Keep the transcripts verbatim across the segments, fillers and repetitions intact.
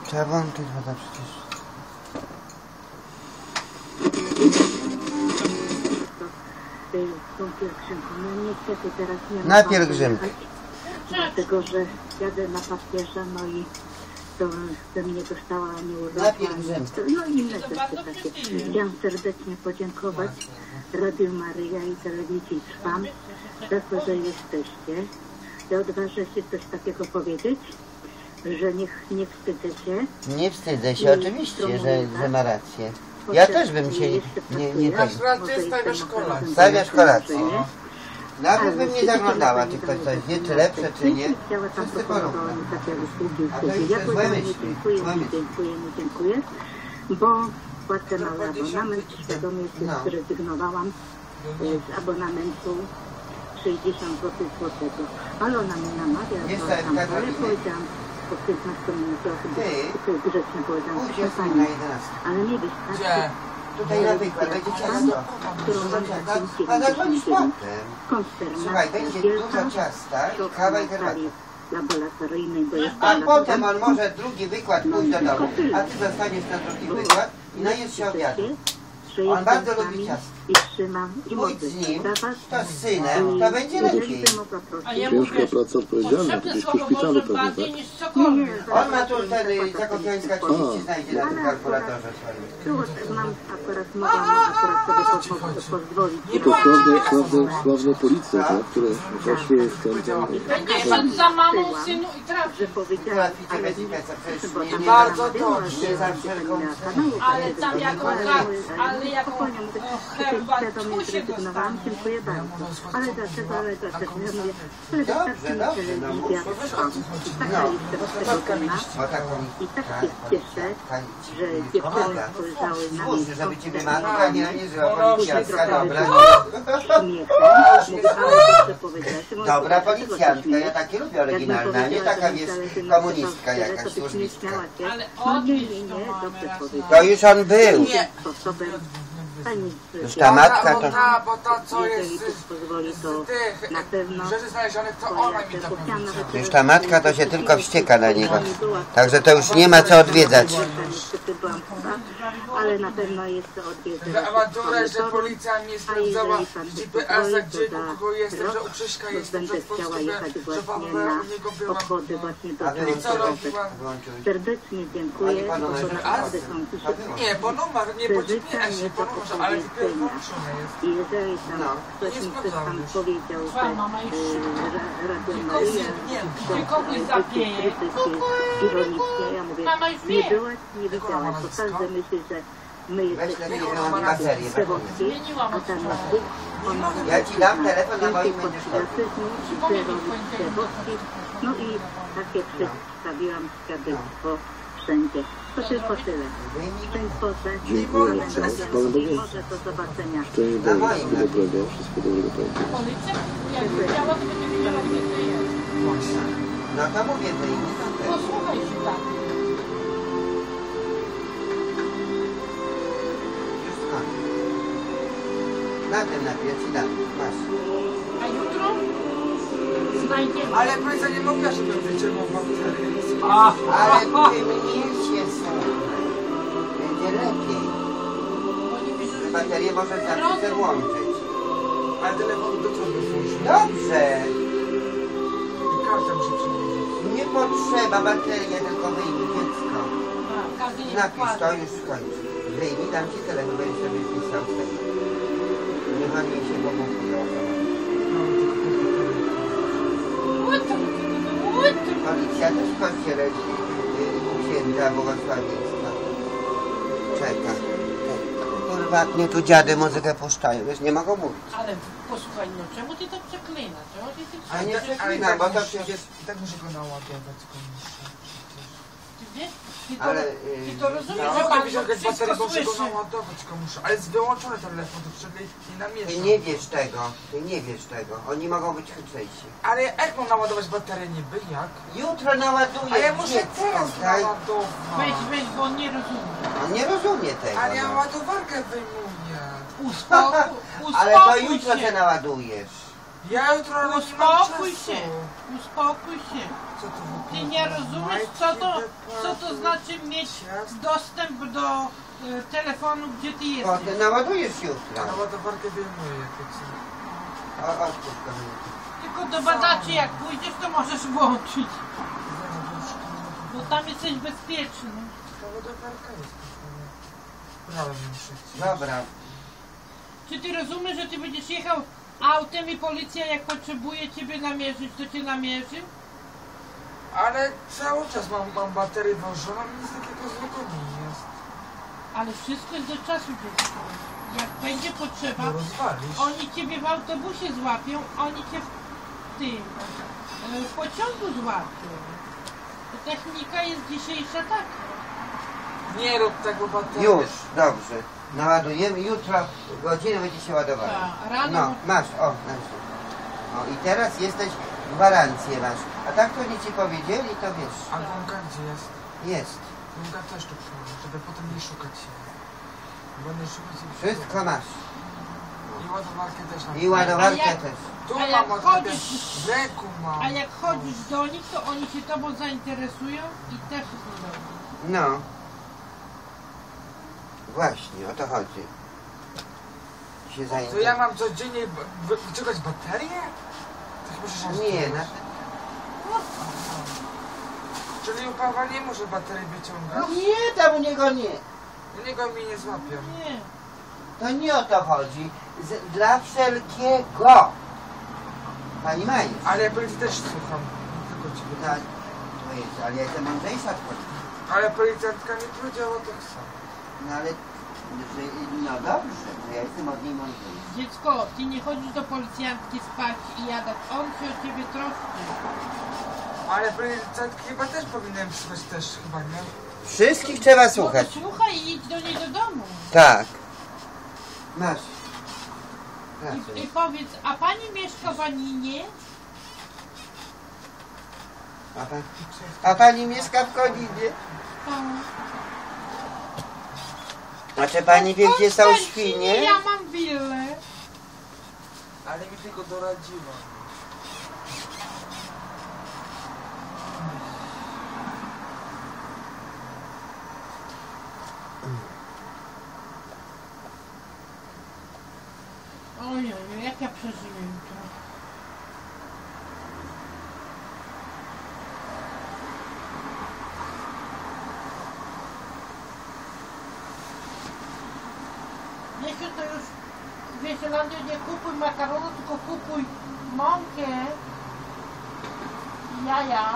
Trzeba włączyć woda przecież. Tą pielgrzymką. No niestety teraz nie ma. Na pielgrzymkę. Dlatego, że jadę na papieża, no i to ze mnie dostała Na nieurodzona. pielgrzymkę. No i inne rzeczy takie. Chciałam serdecznie podziękować Radiu Maryja i Telewizji Trwam za to, że jesteście. I odważę się coś takiego powiedzieć, że niech nie wstydzę się. Nie wstydzę się, oczywiście, że, że ma rację. Ja też bym się nie... nie tak. Stawiasz kolację. Stawiasz kolację. Nawet bym nie zaglądała, czy ktoś coś wie, czy lepsze, czy nie. Wszyscy porówno. A to już jest złe myśli. Dziękuję, dziękuję, dziękuję, bo płacę mały abonament, świadomie się zrezygnowałam z abonamentu sześćdziesiąt złotych złotego. Ale ona mnie namawia, ale powiedziałam po piętnastu minutach, tylko grzecznie powiedziałam, proszę pani, ale nie wystarczy. Tutaj na wykład będzie ciasto. A zadzwonisz potem. Słuchaj, będzie dużo ciasta, kawa i herbata. Laboratoryjnej, bo jest A potem on może drugi wykład pójść do domu, a ty zostaniesz na drugi wykład i najesz się obiadu. On bardzo lubi ciasto. I trzymam i Pójdź z nim, to z synem, to będzie lepiej. Ciężka praca odpowiedzialna, to gdzieś po szpitalu pewnie, tak? On ma tu ten Zakopiońska, ci znajdzie na tym kalkulatorze swoim. Mam akurat, mogłam akurat sobie pozwolić. To sławne, sławne, sławne policje, tak? Które poszły w ten... Nie pan za mamą, synu i trafi. Że powiedziałam, ale nie bardzo dobrze. Nie za wszelką Ale tam jako kat, ale jako herbat, świadomie zrezygnowałam, dziękuję bardzo. Ale dlaczego, ale dlaczego? Ja mówię, ale wystarczy mi telewizja. Taka jest tego i tak się cieszę, że dziewczyny spojrzały na mnie. Żeby ciebie matka nie niżyła policjantka, dobra. Dobra policjantka, ja takie lubię oryginalne, a nie taka jest komunistka jakaś, służbistka. No nie, nie, nie, dobrze powiedziałam. To już on był. Już ta matka to... Bo ta, bo ta co jest Jeżeli Bóg pozwoli, to tych na pewno rzeczy znalezionych, to ona mi to powiedziała. Już ta matka to się tylko wścieka na niego. Także to już nie ma co odwiedzać. Ale na pewno jest to odwiedzać. Że awantura, że policja mnie sprawdzała G P S-a, gdzie kogo jestem, że u Krzyśka jestem, że w Polsce, że w ogóle u niego byłam. Obchody właśnie do I co robiłam? Serdecznie dziękuję, bo to naprawdę są duże. Nie, bo numer, nie, bo G P S, nie, bo numer, ale G P S włączone jest. I jeżeli tam ktoś mi coś tam powiedział, że Radio Maryja ironicznie, ja mówię, nie byłaś, nie widziałaś, bo każdy myśli, że my jesteśmy przewodki, a tam jest Bóg. Ja ci dam telefon na moim będziesz no i takie przedstawiłam świadectwo wszędzie. To tylko tyle. Szczęść Dziękuję. Może do zobaczenia. Szczęść Boże, wszystkiego dobrego, wszystkiego dobrego Panu. No to mówię, to inni są też. Posłuchaj się tak. Już skąd? Na tym najpierw ci dam, masz. A jutro znajdziemy. Ale policja nie mówiła, żeby wyciągnął bakterie. Ale mniejsze są. Będzie lepiej. Te baterie może zawsze włączyć. Ale telefon do czego włożył? Dobrze. I kartę muszę przynieść. Nie potrzeba baterii, tylko wyjmij dziecko. Napisz to, już skończy. Wyjmij, dam ci telefon, będziesz sobie pisał z tego. Niech on jej się pomógł. Policja też w kościele u księdza błogosławieństwa czeka. Kurwa, jak mnie tu dziady muzykę puszczają, wiesz, nie mogą mówić. Ale posłuchaj, no czemu ty to przeklinasz? Czemu ty ty A nie Ale przeklinam, bo to muszę- przecież... I tak muszę go naładować komuś. Ty wiesz? Ty to, Ale... ty to rozumiesz, Ja że mogę pan wyciągać wszystko baterię, bo muszę go słyszy. naładować komuś. Ale jest wyłączony telefon, to przecież nie Ty namieszam. nie wiesz tego, ty nie wiesz tego. Oni mogą być chytrzejsi. Ale jak mam naładować baterię niby? Jak? Jutro naładuję. Ale ja muszę dziecko, teraz daj. naładować. Weź, weź, bo on nie rozumie. On nie rozumie tego. Ale ja no. ładowarkę wyjmuję. Uspokój, Ale to uspokój jutro się. się naładujesz. Ja jutro ale nie mam Uspokój czasu. się, uspokój się. Co to w ogóle? Ty nie rozumiesz, co to, co to znaczy mieć dostęp do e, telefonu, gdzie ty O, jesteś. ty naładujesz jutro. Na ładowarkę wyjmuję, to co? O, o, spokojnie. Tylko do badaczy jak pójdziesz, to możesz włączyć, bo tam jesteś bezpieczny. Ta ładowarka jest kochana. Brałem muszę. Dobra. Czy ty rozumiesz, że ty będziesz jechał autem i policja jak potrzebuje ciebie namierzyć, to cię namierzy? Ale cały czas mam, mam baterię włożoną i nic takiego złego nie jest. Ale wszystko jest do czasu, dziecko. Jak będzie potrzeba, No rozwalisz. oni ciebie w autobusie złapią, oni cię w tym, e, w pociągu złapią. To technika jest dzisiejsza taka. Nie rób tego baterii. Już, dobrze. Naładujemy, jutro godzinę będzie się ładowało. Tak, rano- No, masz, o, masz. O, i teraz jesteś, gwarancję masz. A tak to oni ci powiedzieli, to wiesz. A gumka gdzie jest? Jest. Gumka też tu przyjdzie, żeby potem nie szukać się. Bo nie szukać się. Wszystko masz. I ładowarkę też mam. I ładowarkę A jak- też. Tu a jak mam chodzisz- chodzisz... w ręku mam. A jak chodzisz do nich, to oni się tobą zainteresują i też jest niedobrze. No. Właśnie, o to chodzi. Się To zajęte. ja mam codziennie b- wy- wyciągać baterię? To chyba, że się Nie, na... Czyli u Pawła nie może baterii wyciągać? Nie, tam u niego nie. U niego mi nie złapią. Nie. To nie o to chodzi. Z, dla wszelkiego. Pani Maju. Ale ja policji też słucham. Nie tylko ciebie. No, to jest, ale ja jestem mądrzejsza od policji. Ale policjantka mi powiedziała tak samo. No ale, że, no dobrze, to ja jestem od niej mądrzejsza. Dziecko, ty nie chodzisz do policjantki spać i jadać. On się o ciebie troszczy. Ale policjantki chyba też powinienem słuchać też chyba, nie? Wszystkich trzeba No to słuchać. słuchaj i idź do niej do domu. Tak. Masz. I, I powiedz, a pani mieszka w Aninie? A, pan, a pani mieszka w Koninie? Tak. A czy pani wie, gdzie są świnie? Ja mam willę. Ale mi tylko doradziła. Ojej, jak ja przeżyję jutro. Wiecie, to już w Wieselandzie nie kupuj makaronu, tylko kupuj mąkę, jaja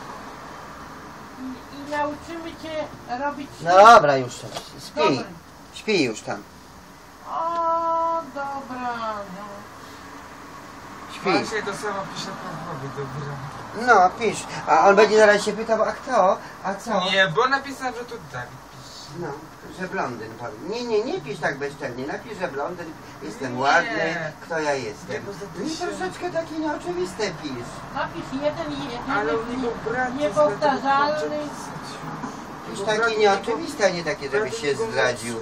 i, i nauczymy cię robić... No dobra, już śpi. Dobra. Śpi już tam. O, dobra, no. Śpi. Właśnie to samo pisze Pawłowi, dobra. No, pisz. A on będzie zaraz się pytał, a kto? A co? Nie, bo napisałem, że tu Dawid pisze. No, że blondyn powie. Nie, nie, nie pisz tak bezczelnie. Napisz, że blondyn, jestem Nie. ładny, kto ja jestem. Nie, bo za Nie, tysiąc- troszeczkę takie nieoczywiste pisz. Napisz jeden i jeden, Ale u niego brat niepowtarzalny. Pisz takie nieoczywiste, a nie takie, żebyś się zdradził.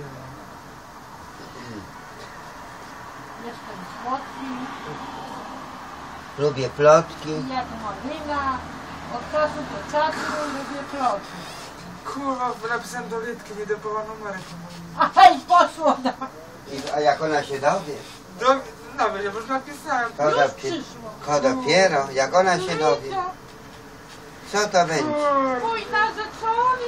Jestem słodki, Lubię plotki. jak malina, od czasu do czasu lubię plotki. Kurwa, napisałem do Litki, nie do Pawła numery to moim. A i poszło na... I, a jak ona się dowie, Do, no, ja już napisałem. to, Już dopie, przyszło. to dopiero, jak ona się dowie, co to będzie? Mój narzeczony.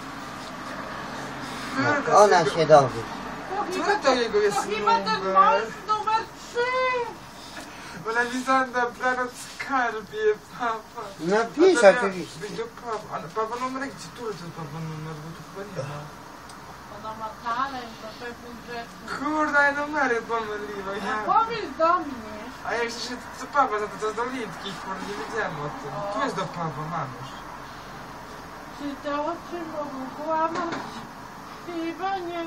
Jak ona się dowie. Który to jego jest To chyba ten numer? mąż numer trzy. Bo napisałem na planet skarbie, Pawła. No A pisz to miał oczywiście. być do Pawła. Ale Pawła numer gdzie? Który to jest Pawła numer? Bo tu chyba nie ma. Ona ma talent do pewnych rzeczy. Kurde, ja numery pomyliłem. Ja. Powiedz do mnie. A jak się do Pawła, to to jest do Litki, kurde, nie wiedziałem o tym. Tu jest do Pawła, mam już. Czy te oczy mogą kłamać? Chyba nie.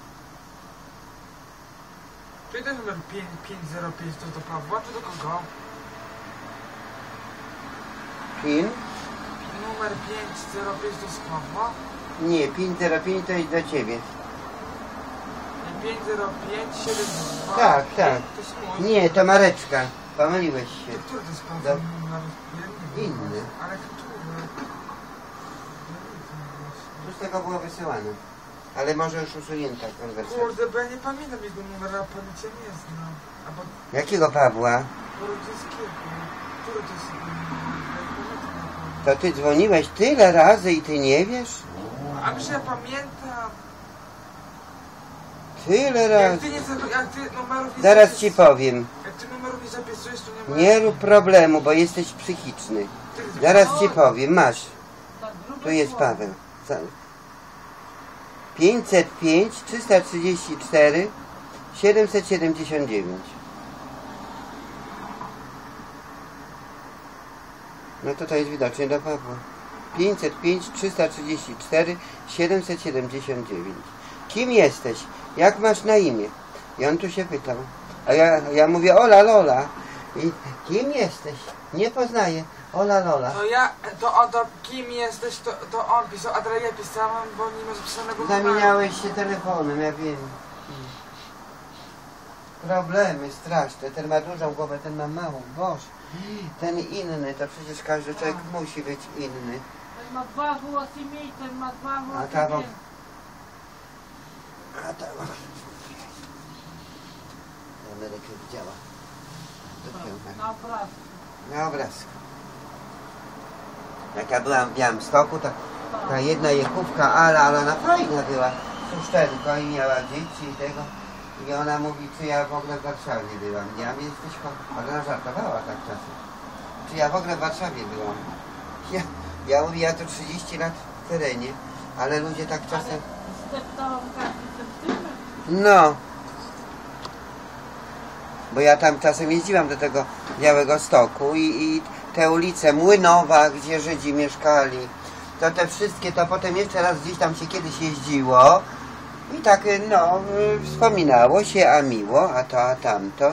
Czy to jest numer pięć zero pięć, to do Pawła, czy do kogo? PIN? Numer pięć zero pięć do sklepu. Nie, PIN zero pięć to jest do ciebie. pięć zero pięć siedem dwa. Tak, tak. To jest mój. Nie, to Mareczka. Pomyliłeś się. To który to jest pan Do- numer? Ja nie wiem. Inny. Ale który? Tu z tego było wysyłane. Ale może już usunięta konwersacja. Kurde, bo ja nie pamiętam jego numeru, a policja nie znam. Albo Jakiego Pawła? Borudzińskiego. Który to jest jego numer? Ja nie pamiętam. To ty dzwoniłeś tyle razy i ty nie wiesz? A przecież ja pamiętam. Tyle Jak razy. ty, nie, za- jak ty numerów nie Zaraz zapisujesz- ci powiem. Jak ty numerów nie zapisujesz, to nie ma... Nie rób problemu, bo jesteś psychiczny. Ty- Zaraz ci powiem. Masz. Tak, grube Tu jest słowo. Paweł. Za- pięćset pięć trzysta trzydzieści cztery siedemset siedemdziesiąt dziewięć. No to to jest widocznie do Pawła. pięćset pięć trzysta trzydzieści cztery siedemset siedemdziesiąt dziewięć. Kim jesteś? Jak masz na imię? I on tu się pytał. A ja, ja mówię Ola Lola. I kim jesteś? Nie poznaję. Ola Lola. To ja, to on, to kim jesteś, to, to on pisał, a teraz ja pisałem, bo nie ma zapisanego numeru. Zamieniałeś się telefonem, ja wiem. Problemy straszne. Ten ma dużą głowę, ten ma małą. Boże. Ten inny, to przecież każdy człowiek musi być inny. Ten ma dwa włosy mniej, ten ma dwa A włosy ta wam... więcej. A ta wam... Amerykę widziała. Na obrazku. Na obrazku. Jak ja byłam w Białymstoku, to ta jedna jechówka Ala, ale ona fajna była. Suszczenko i miała dzieci i tego. I ona mówi, czy ja w ogóle w Warszawie byłam. Ja mi jesteś cho- ale ona żartowała tak czasem. Czy ja w ogóle w Warszawie byłam. Ja, ja mówię, ja tu trzydzieści lat w terenie, ale ludzie tak czasem... Zdeptałam każdy centymetr. No. Bo ja tam czasem jeździłam do tego Białego Stoku i, i te ulice Młynowa, gdzie Żydzi mieszkali, to te wszystkie, to potem jeszcze raz gdzieś tam się kiedyś jeździło i tak, no, wspominało się, a miło, a to, a tamto.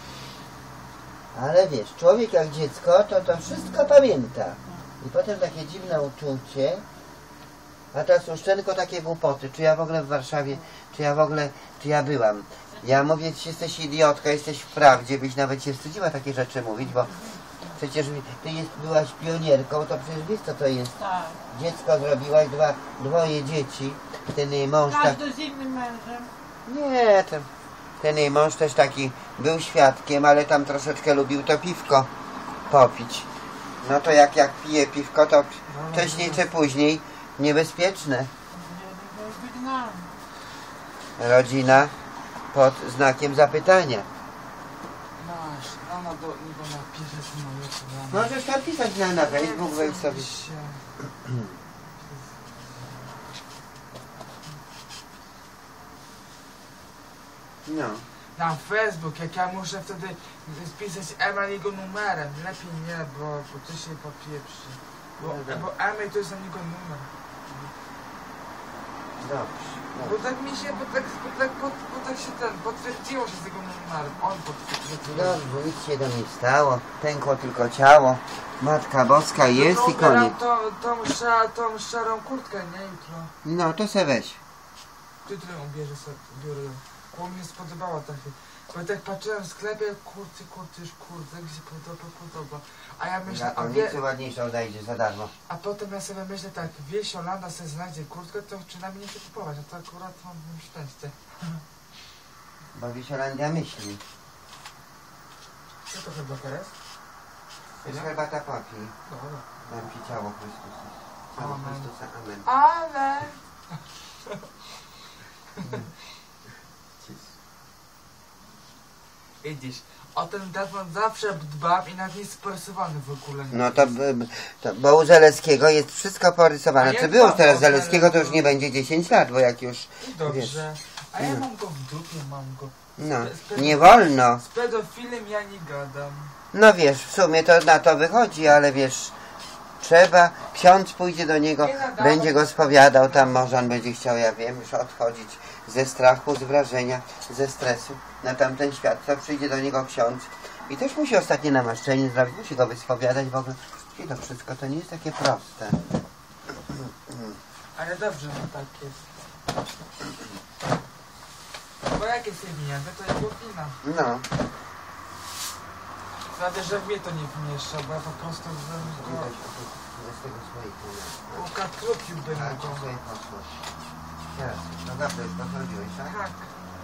Ale wiesz, człowiek jak dziecko, to to wszystko pamięta. I potem takie dziwne uczucie, a ta Suszczenko takie głupoty, czy ja w ogóle w Warszawie, czy ja w ogóle, czy ja byłam. Ja mówię, że jesteś idiotka, jesteś w prawdzie, byś nawet się wstydziła takie rzeczy mówić, bo przecież ty jest, byłaś pionierką, to przecież wiesz co to jest. Tak. Dziecko zrobiłaś, dwa, dwoje dzieci, ten jej mąż tak... Każdy z innym mężem. Nie, ten, ten jej mąż też taki był świadkiem, ale tam troszeczkę lubił to piwko popić. No to jak, jak pije piwko, to wcześniej czy później niebezpieczne. Wygnany. Rodzina pod znakiem zapytania. Masz, ona do niego napisze z moje programy. Możesz tam pisać na, na Facebook, wejdź sobie. No. Na Facebook, jak ja muszę wtedy spisać Emma jego numerem. Lepiej nie, bo, bo to się popieprzy. Bo, bo Emma to jest na niego numer. Dobrze. Bo tak mi się, bo tak, bo tak, bo, bo tak się ten, potwierdziło się z jego numerem. On potwierdził. Dobrze, nic się do mnie stało. Pękło tylko ciało. Matka Boska jest no, i koniec. tą, tą, szar, tą szarą kurtkę, nie? Jutro. No, to se weź. Jutro ją bierze sobie, biorę ją. Bo mi się spodobała tak. Bo ja tak patrzyłem w sklepie, kurczę, kurczę, już kurczę, jak mi się podoba, podoba. A ja myślę, a, wie, Zakonnicy ładniejszą znajdzie za darmo. a potem ja sobie myślę tak, wieś Olanda sobie znajdzie kurtkę, to przynajmniej nie się kupować, a to akurat mam szczęście. Bo Wisiolandia myśli. Co to chyba teraz? Jest herbata papi. Dobra. Dam ci ciało Chrystusa. Ciało Amen. Chrystusa, amen. Ale... Widzisz, o ten datman zawsze dbam i nawet nie jest porysowany w ogóle. No to, b- b- to bo u Zaleskiego jest wszystko porysowane. A Czy jak było mam teraz o Zaleskiego, to już Zaleskim? nie będzie dziesięć lat, bo jak już, I dobrze. wiesz, A ja mam go w dupie, mam go. no, Z pedo- nie wolno. Z pedofilem ja nie gadam. No wiesz, w sumie to na to wychodzi, ale wiesz, trzeba, ksiądz pójdzie do niego, Nie nadawać. będzie go spowiadał, tam może on będzie chciał, ja wiem, już odchodzić ze strachu, z wrażenia, ze stresu na tamten świat, to przyjdzie do niego ksiądz i też musi ostatnie namaszczenie zrobić, musi go wyspowiadać w ogóle. ciężkie to wszystko, to nie jest takie proste. Ale dobrze, no tak jest. Bo jak jest jewinięte, to jest łupina. No. Prawda, że mnie to nie wmieszcza, bo ja po prostu bym go... Widać, z tego słoika. ukatrupiłby na Ale go. ci sobie poszło. Teraz, no dobrze, już podchodziłeś, tak? Tak.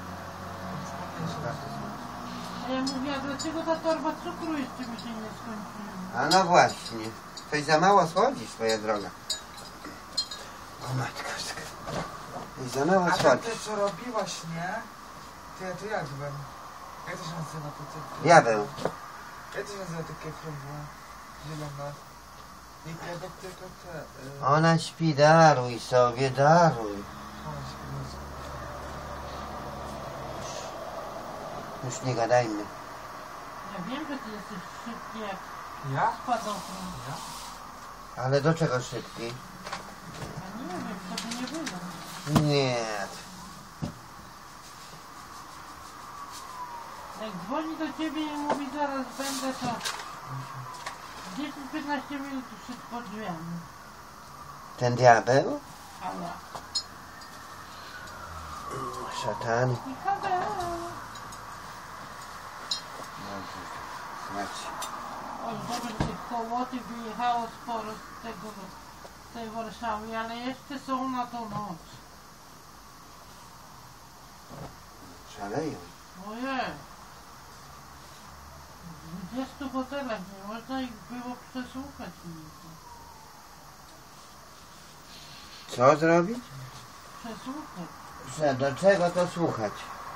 A ja mówię, a dlaczego ta torba cukru jeszcze mi się nie skończyła? A no właśnie. Coś za mało słodzisz, swoja droga. O matka, coś za mało A tam słodzisz. te co robiłaś, nie? To ja to jadłem. Jak to się nazywa to co? Diabeł. Jak to się nazywa takie fruwa? Zielone. Nie tego, tylko te... Yy... Ona śpi, daruj sobie, daruj. Już nie gadajmy. Ja wiem, że ty jesteś szybki jak Ja? spadochron. Ja? Ale do czego szybki? Ja nie wiem, co by nie było. Nie. Jak dzwoni do ciebie i mówi zaraz będę, to dziesięć piętnaście minut już jest pod drzwiami. Ten diabeł? Ale Szatan. i kabel. Znaczy. Oj, dobrze, że tych kołotów wyjechało sporo z tego, z tej Warszawy, ale jeszcze są na tą noc. Szaleją. Ojej. W dwudziestu hotelach nie można ich było przesłuchać. Co zrobić? Przesłuchać. Że do czego to słuchać?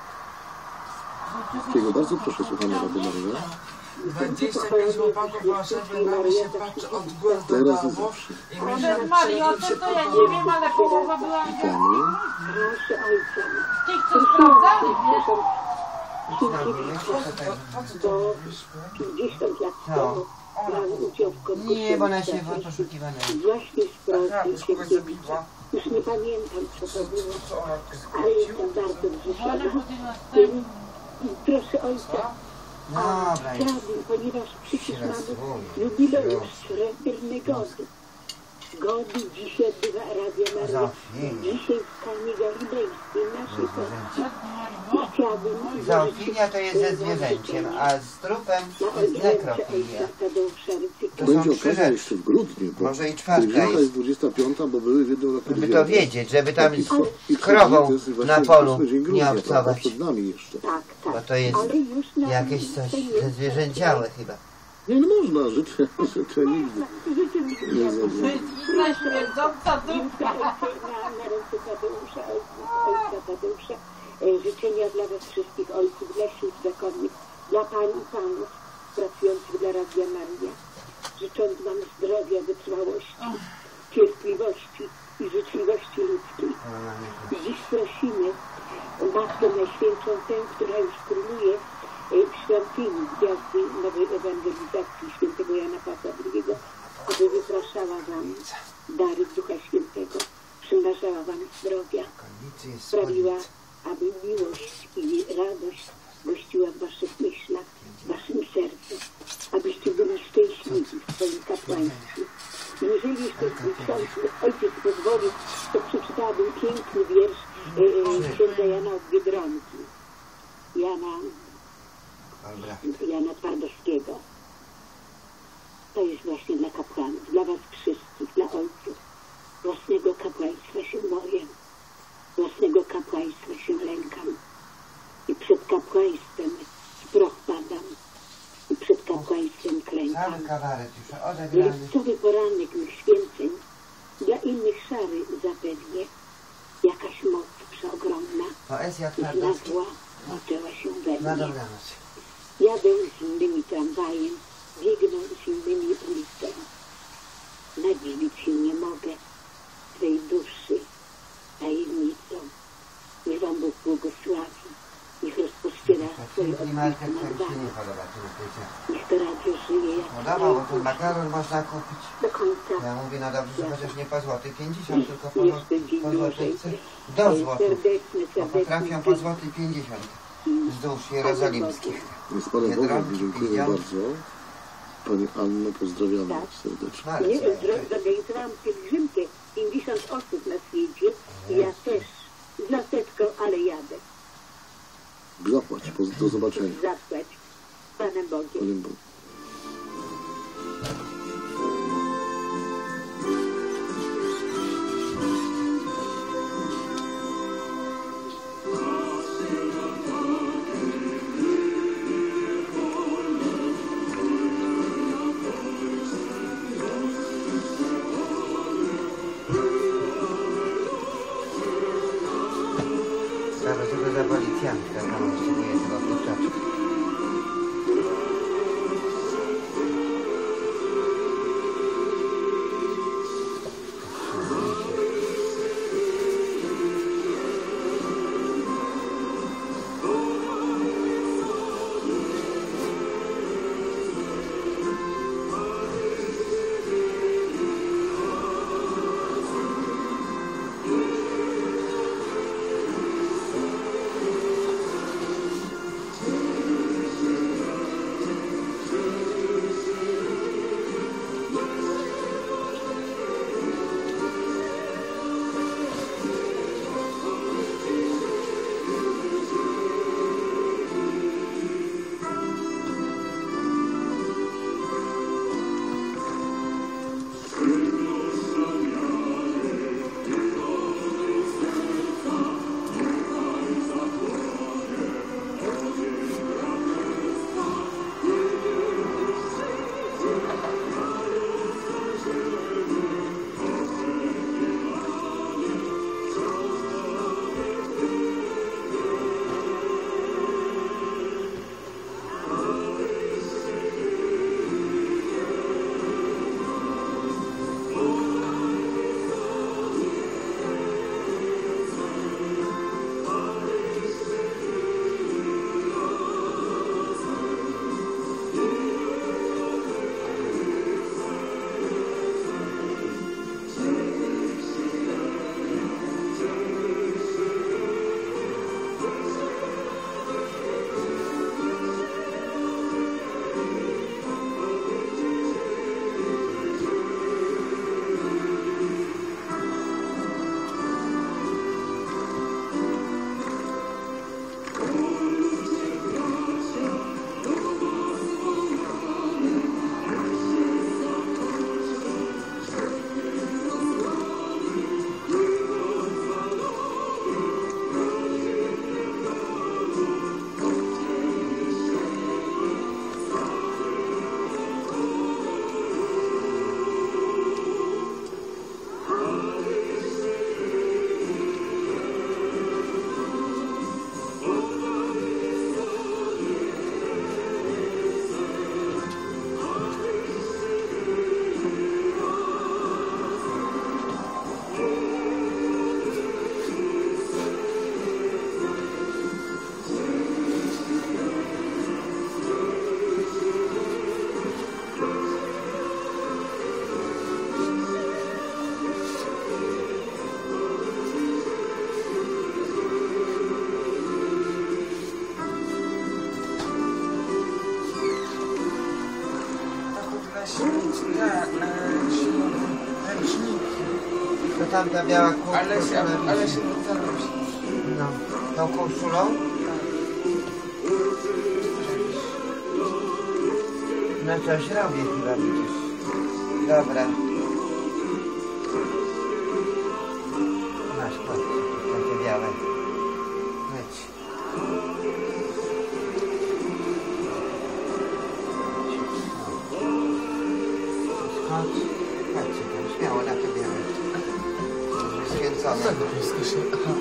Wszystkiego bardzo proszę, słuchamy Rady Maryja. dwadzieścia pięć chłopaków Warszawy na mnie się patrzy od góry do Teraz i dołu zawsze. i Może myślę, z Mariotem to ja nie wiem, ale połowa była Witamy. Proszę ojca, tych, co sprawdzali, wiesz? Znowu, jeszcze co tak- po co to mówisz? pięćdziesiąt lat Co? temu brałem udział w konkursie Nie, bo na siebie literackim. poszukiwane. Właśnie z Aha, Prasy już kogoś Sienkiewicza. zabiła. Już nie pamiętam, co to było, Co ona ale jestem bardzo Uważaj, wzruszona. bo ty następny. Proszę ojca, Dobra, już. chciałabym, ponieważ przecież mamy Rozwoju. jubileusz srebrny gody. Gody dzisiaj odbywa Radia Maryja. Zoofilia. Dzisiaj w Kanie Galilejskiej, naszej Polski. O, Chciałabym Zoofilia to jest ze zwierzęciem, a z trupem jest nekrofilia. To Będzie są okazja krzyże. jeszcze w grudniu, bo Może i czwarta pielgrzymka jest. jest dwudziesta piąta, bo były w jednym roku Żeby dwie. to wiedzieć, żeby tam I z co? I krową to jest właśnie na polu ósmy dzień nie grudnia, prawda? obcować. Przed nami jeszcze. Tak, tak. Bo to jest Ale już na jakieś coś ze zwierzęciałe chyba. Nie, no można, życzę, życzę nigdy. Nie to zabiję. jest inna śmierdząca dupka. Na, na ręce Tadeusza, ojca, ojca Tadeusza, e, życzenia dla was wszystkich ojców, dla sióstr zakonnych, dla pań i panów pracujących dla Radia Maryja. Życząc wam zdrowia, wytrwałości, cierpliwości i życzliwości ludzkiej. I dziś prosimy Matkę Najświętszą, tę, która już króluje w świątyni Gwiazdy Nowej Ewangelizacji świętego Jana Pawła drugiego, aby wypraszała wam dary Ducha Świętego, przymnażała wam zdrowia, sprawiła, aby miłość i radość gościła w waszych myślach, w waszym sercu, abyście byli szczęśliwi w swoim kapłaństwie. Jeżeli jeszcze ksiądz, ojciec pozwoli, to przeczytałabym piękny wiersz e, księdza Jana od Biedronki. Jana Dobra. Jana Twardowskiego. To jest właśnie dla kapłanów, dla was wszystkich, dla ojców. Własnego kapłaństwa się boję, własnego kapłaństwa się lękam. I przed kapłaństwem w proch padam. I przed kapłaństwem klękam. Cały kabaret już odegrany. Lipcowy poranek mych święceń dla innych szary zapewnie. Jakaś moc przeogromna Poezja i Twardowski. nagła zaczęła się we Na mnie. dobranoc. Jadę z innymi tramwajem, biegnę z innymi ulicą. Nadziwić się nie mogę swej duszy tajemnicą. Niech wam Bóg błogosławi. Niech rozpościera swoje I markę, oblicze nad który się nie wami. podoba. tu w tej cenie. Niech to radio żyje jak Podoba, bo ten makaron można kupić. do końca. Ja mówię, no dobrze, że chociaż nie po złotej pięćdziesiąt, tylko po, Jeszcze dzień po dłużej. złotej do złotych. Serdeczne, Bo serdeczne potrafią po złotej pięćdziesiąt wzdłuż jerozolimskich. Jest Panem Bogiem, dziękuję bardzo. Pani Anno, pozdrawiamy Tak. serdecznie. Ale Nie, co? zro- zorganizowałam pielgrzymkę, pięćdziesiąt osób na świecie. I ja też z laseczką, ale jadę. Zapłać, poz- do zobaczenia. Zapłać Panem Bogiem. Panem Bogiem. Dobra, co to za policjantka tam jeszcze nie jest tego kurczaczka. To tamta biała kurtka. Ale się, która ale wisi. się wytarłem się. No, tą koszulą? No coś robię chyba, widzisz. Dobra. Masz kurtki, takie białe. Chodź. Chodź. Chodźcie tam, śmiało na te białe. Święcone. Tego blisko się. Aha.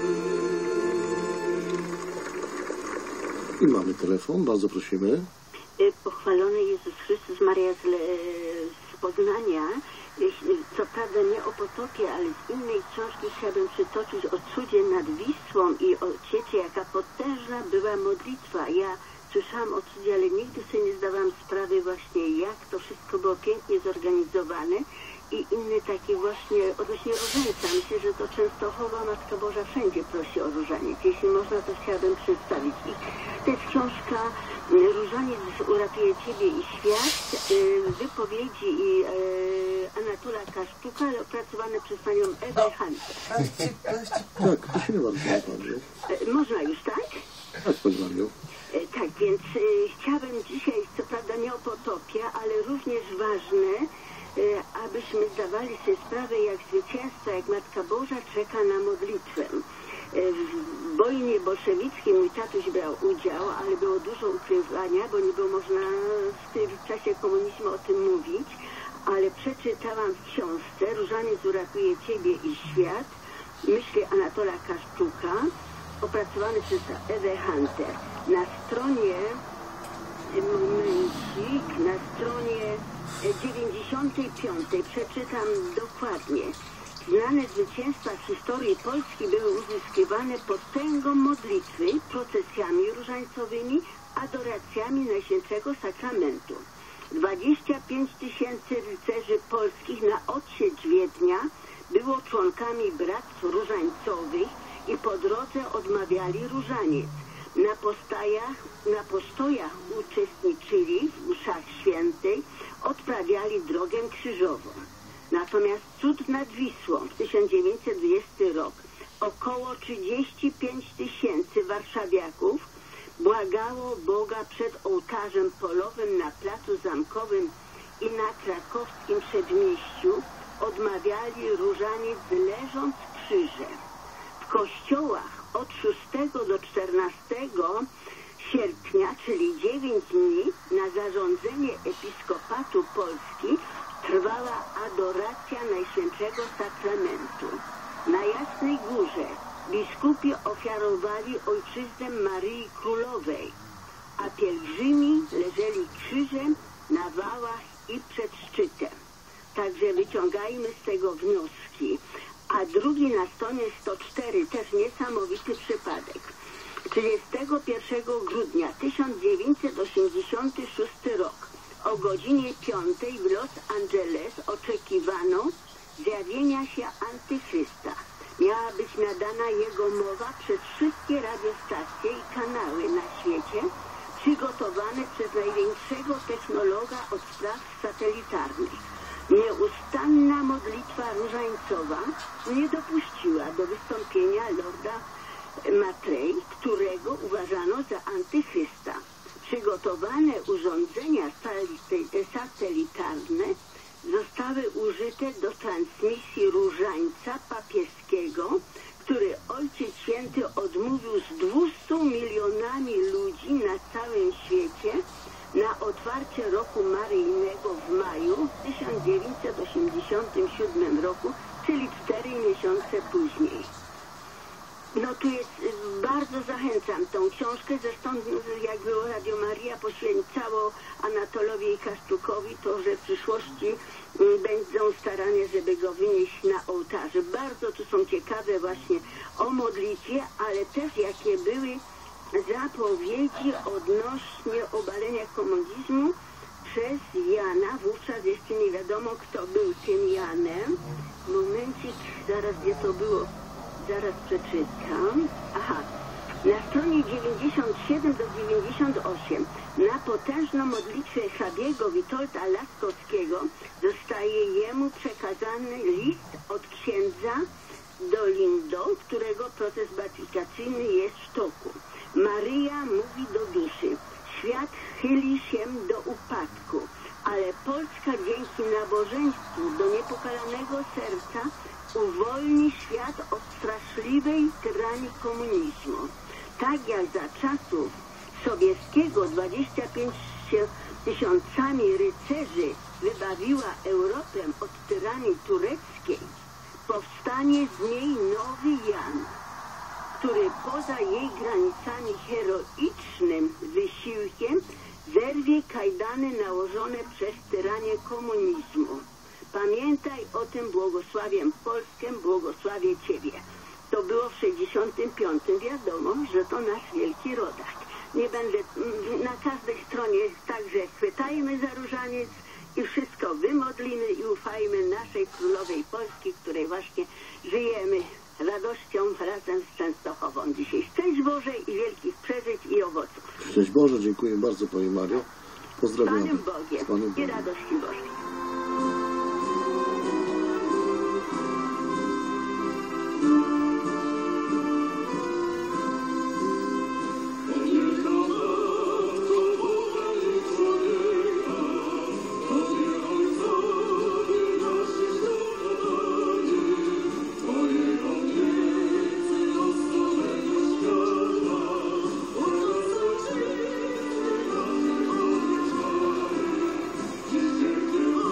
I mamy telefon, bardzo prosimy. Pochwalony Jezus Chrystus, Maria z, Le, z Poznania. Co prawda nie o potopie, ale z innej książki chciałabym przytoczyć o cudzie nad Wisłą i o ciecie, jaka potężna była modlitwa. Ja słyszałam o cudzie, ale nigdy sobie nie zdawałam sprawy właśnie, jak to wszystko było pięknie zorganizowane. I inne takie właśnie odnośnie różańca. Myślę, że to Częstochowa Matka Boża wszędzie prosi o różaniec. Jeśli można, to chciałabym przedstawić. I to jest książka Różaniec uratuje Ciebie i świat, wypowiedzi i Anatola Kaszczuka, ale opracowane przez panią Ewę Hunter. Tak, prosimy bardzo, bardzo. Można już, tak? Tak, Pani Mario. Tak, więc chciałabym dzisiaj, co prawda nie o potopie, ale również ważne, abyśmy zdawali sobie sprawę, jak zwycięstwo, jak Matka Boża czeka na modlitwę. W wojnie bolszewickiej mój tatuś brał udział, ale było dużo ukrywania, bo nie było można w tym czasie komunizmu o tym mówić, ale przeczytałam w książce Różaniec uratuje Ciebie i świat, myśli Anatola Kaszczuka, opracowany przez Ewę Hunter. Na stronie, momencik, na stronie dziewięćdziesiątej piątej przeczytam dokładnie. Znane zwycięstwa w historii Polski były uzyskiwane potęgą modlitwy, procesjami różańcowymi, adoracjami Najświętszego Sakramentu. dwadzieścia pięć tysięcy rycerzy polskich na odsiecz Wiednia było członkami bractw różańcowych i po drodze odmawiali różaniec. Na postojach, na postojach uczestniczyli w mszach świętej, odprawiali drogę krzyżową. Natomiast cud nad Wisłą w tysiąc dziewięćset dwudziesty rok około trzydzieści pięć tysięcy warszawiaków błagało Boga przed ołtarzem polowym na Placu Zamkowym i na krakowskim przedmieściu, odmawiali różaniec leżąc krzyżem. W kościołach od szóstego do czternastego sierpnia, czyli dziewięć dni, na zarządzenie Episkopatu Polski trwała adoracja Najświętszego Sakramentu. Na Jasnej Górze biskupi ofiarowali ojczyznę Maryi Królowej, a pielgrzymi leżeli krzyżem na wałach i przed szczytem. Także wyciągajmy z tego wnioski. A drugi na stronie sto cztery, też niesamowity przypadek. trzydziestego pierwszego grudnia tysiąc dziewięćset osiemdziesiąty szósty rok o godzinie piątej w Los Angeles oczekiwano zjawienia się Antychrysta. Miała być nadana jego mowa przez wszystkie radiostacje i kanały na świecie, przygotowane przez największego technologa od spraw satelitarnych. Nieustanna modlitwa różańcowa nie dopuściła do wystąpienia Lorda Matrey, którego uważano za antychrysta. Przygotowane urządzenia satelitarne zostały użyte do transmisji różańca papieskiego, który Ojciec Święty odmówił z dwustu milionami ludzi na całym świecie na otwarcie roku maryjnego w maju tysiąc dziewięćset osiemdziesiątym siódmym roku, czyli cztery miesiące później. No tu jest, bardzo zachęcam tą książkę, zresztą jak było Radio Maria poświęcało Anatolowi Kaszczukowi to, że w przyszłości będą starania, żeby go wynieść na ołtarze. Bardzo tu są ciekawe właśnie o modlitwie, ale też jakie były zapowiedzi odnośnie obalenia komunizmu przez Jana. Wówczas jeszcze nie wiadomo, kto był tym Janem. Momencik, zaraz gdzie to było, zaraz przeczytam. Aha, na stronie dziewięćdziesiąt siedem do dziewięćdziesiąt osiem na potężną modlitwę hrabiego Witolda Laskowskiego zostaje jemu przekazany list od księdza Dolindo, którego proces beatyfikacyjny jest w toku. Maryja mówi do duszy: świat chyli się do upadku, ale Polska dzięki nabożeństwu do niepokalanego serca uwolni świat od straszliwej tyranii komunizmu. Tak jak za czasów sowieckiego dwadzieścia pięć tysiącami rycerzy wybawiła Europę od tyranii tureckiej, powstanie z niej nowy Jan, który poza jej granicami heroicznym wysiłkiem zerwie komunizmu. Pamiętaj o tym, błogosławię Polskę, błogosławię Ciebie. To było w sześćdziesiątym piątym. Wiadomo, że to nasz wielki rodak. Nie będę na każdej stronie, także chwytajmy za różaniec i wszystko wymodlimy i ufajmy naszej królowej Polski, której właśnie żyjemy radością razem z Częstochową dzisiaj. Szczęść Boże i wielkich przeżyć i owoców. Szczęść Boże, dziękuję bardzo Pani Mario. Pozdrawiam. Z Panem Bogiem, Z Panem Bogiem. i radości Bożej. Thank you.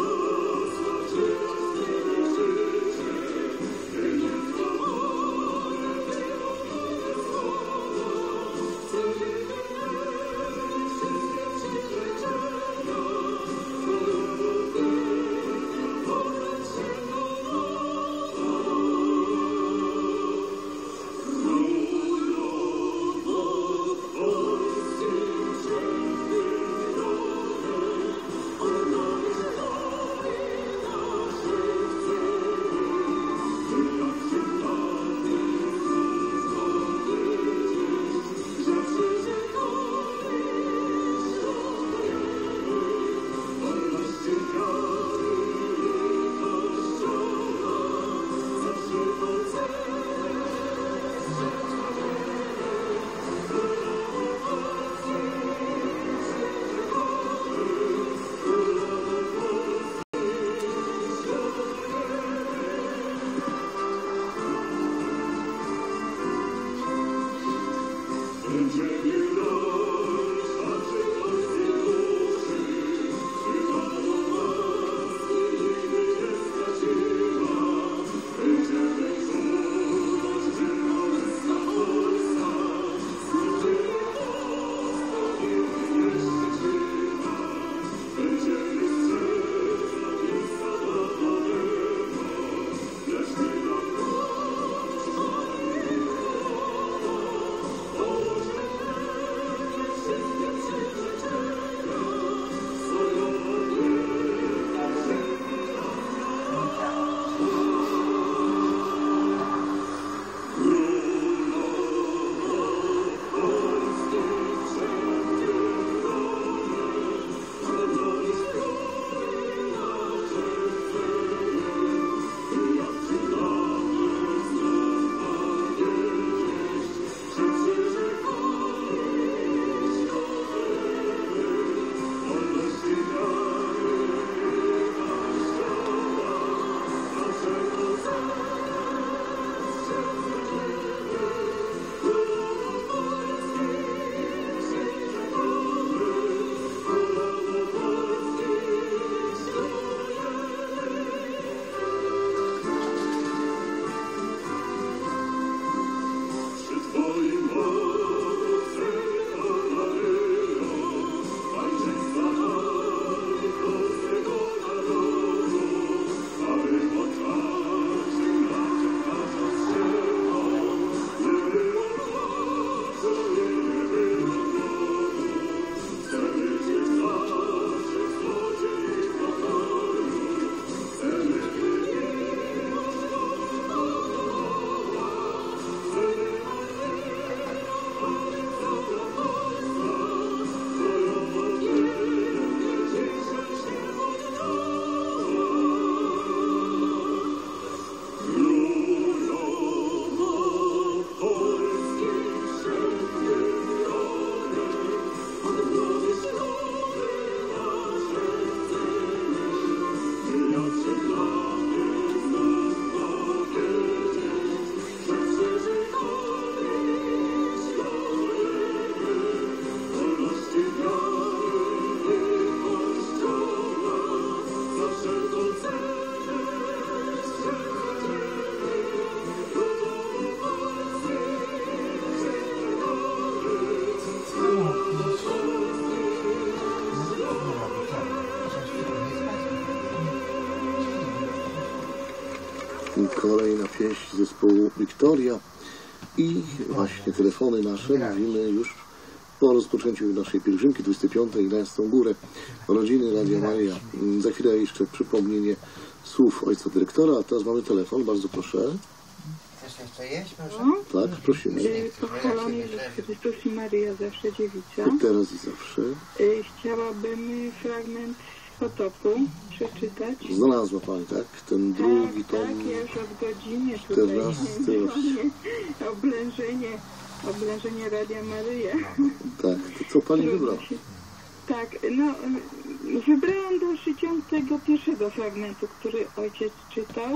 Kolejna pieśń zespołu Wiktoria i właśnie telefony nasze. Mówimy już po rozpoczęciu naszej pielgrzymki dwudziestej piątej na Jasną Górę rodziny Radia Maryja. Za chwilę jeszcze przypomnienie słów ojca dyrektora, a teraz mamy telefon, bardzo proszę. Chcesz jeszcze jeść, proszę? Tak, prosimy. Pochwalony Jezus Chrystus i Maryja zawsze dziewica. I teraz i zawsze. Chciałabym fragment potopu przeczytać. Znalazła Pani, tak? Ten drugi tak, tom. Tak, ja już od godziny tutaj czternasty oblężenie, oblężenie Radia Maryja. Tak, to co Pani wybrała? Tak, no wybrałam dalszy ciąg tego pierwszego fragmentu, który ojciec czytał.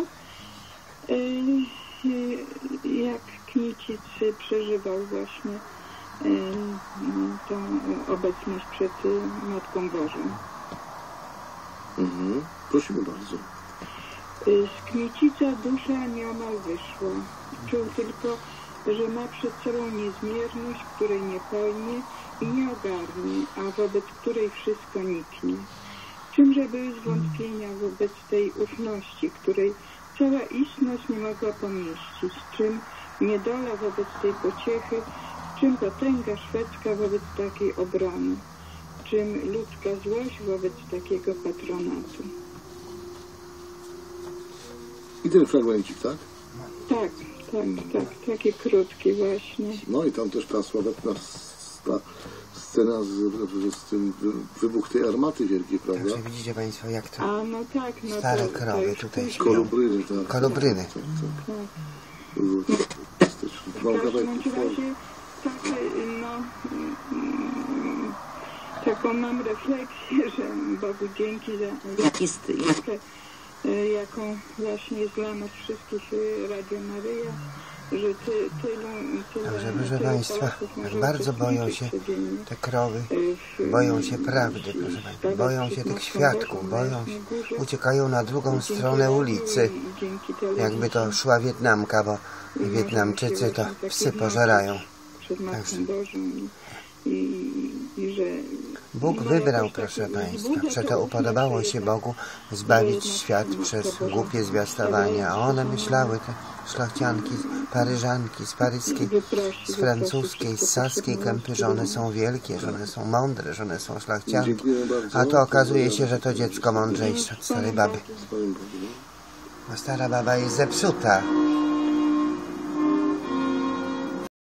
Jak Kmicic przeżywał właśnie tą obecność przed Matką Bożą. Mhm. Prosimy bardzo. Z Kmicica dusza nieomal wyszła. Czuł tylko, że ma przed sobą niezmierność, której nie pojmie i nie ogarnie, a wobec której wszystko niknie. Czymże były zwątpienia wobec tej ufności, której cała istność nie mogła pomieścić, czym niedola wobec tej pociechy, czym potęga szwedzka wobec takiej obrony, czym ludzka złość wobec takiego patronatu. I ten fragmencik, tak? Tak, tak, tak, taki krótki właśnie. No i tam też ta sławetna ta scena z, z tym wybuch tej armaty wielkiej, prawda? Także widzicie Państwo, jak to A no tak, no stare to, krowy to tutaj śpią. Kolubryny, tak. Kolubryny. Tak, tak, tak. W każdym razie tak, no, mm, taką mam refleksję, że Bogu dzięki za jak jest, jak, jaką właśnie jest dla nas wszystkich Radio Maryja, że ty, tylu, tylu, Dobrze, proszę tylu Państwa, Polaków jak może bardzo boją uczestniczyć się codziennie te krowy, w- boją się prawdy, proszę Państwa, boją się tych świadków, boją się, uciekają na drugą stronę ulicy, jakby to szła Wietnamka, bo Wietnamczycy to psy pożerają. przed Matką Także Bożą i, i, i że Bóg wybrał, proszę Państwa, przeto upodobało się Bogu zbawić świat przez głupie zwiastowanie, a one myślały, te szlachcianki, paryżanki z paryskiej, z francuskiej, z saskiej kępy, że one są wielkie, że one są mądre, że one są szlachcianki, Dziękuję bardzo. a to okazuje się, że to dziecko mądrzejsze od starej baby. Bo stara baba jest zepsuta.